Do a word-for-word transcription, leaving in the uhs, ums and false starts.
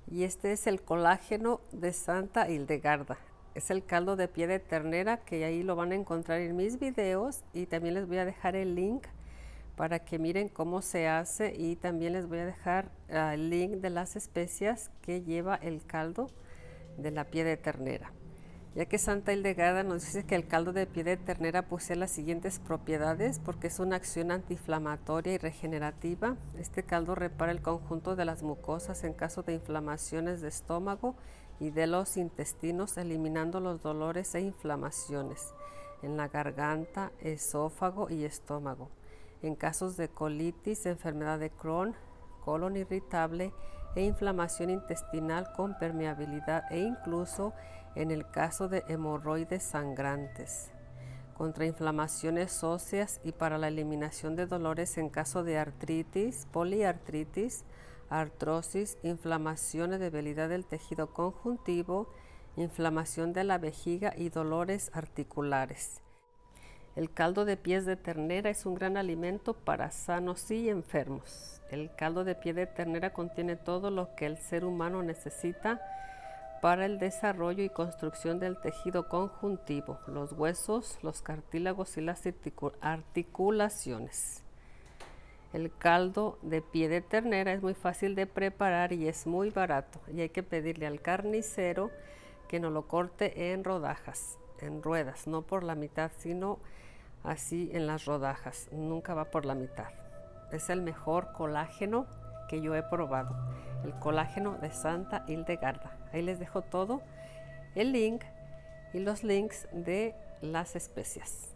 Y este es el colágeno de Santa Hildegarda. Es el caldo de pie de ternera que ahí lo van a encontrar en mis videos, y también les voy a dejar el link para que miren cómo se hace, y también les voy a dejar uh, el link de las especias que lleva el caldo de la pie de ternera. Ya que Santa Hildegarda nos dice que el caldo de pie de ternera posee las siguientes propiedades, porque es una acción antiinflamatoria y regenerativa. Este caldo repara el conjunto de las mucosas en caso de inflamaciones de estómago y de los intestinos, eliminando los dolores e inflamaciones en la garganta, esófago y estómago. En casos de colitis, enfermedad de Crohn, colon irritable e inflamación intestinal con permeabilidad, e incluso en el caso de hemorroides sangrantes, contra inflamaciones óseas y para la eliminación de dolores en caso de artritis, poliartritis, artrosis, inflamación y debilidad del tejido conjuntivo, inflamación de la vejiga y dolores articulares. El caldo de pies de ternera es un gran alimento para sanos y enfermos. El caldo de pie de ternera contiene todo lo que el ser humano necesita para el desarrollo y construcción del tejido conjuntivo, los huesos, los cartílagos y las articulaciones. El caldo de pie de ternera es muy fácil de preparar y es muy barato, y hay que pedirle al carnicero que nos lo corte en rodajas, en ruedas, no por la mitad, sino así en las rodajas, nunca va por la mitad. Es el mejor colágeno que yo he probado, el colágeno de Santa Hildegarda. Ahí les dejo todo el link y los links de las especias.